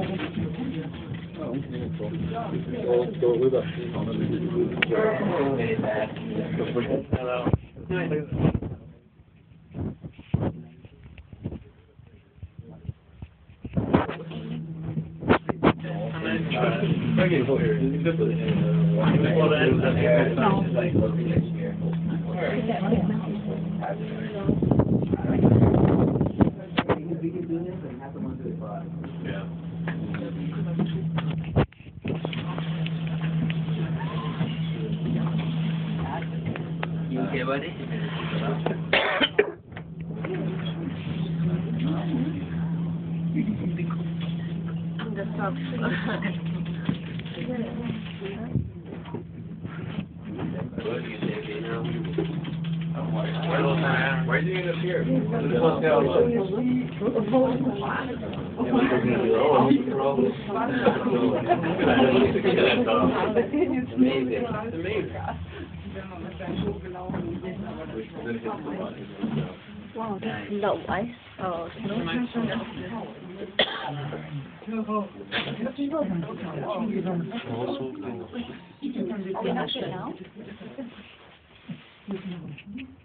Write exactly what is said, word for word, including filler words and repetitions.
You okay, buddy? The socks. Why did you end up here? Amazing. Amazing. Wow, that's low ice. Oh, no. Are we not good now?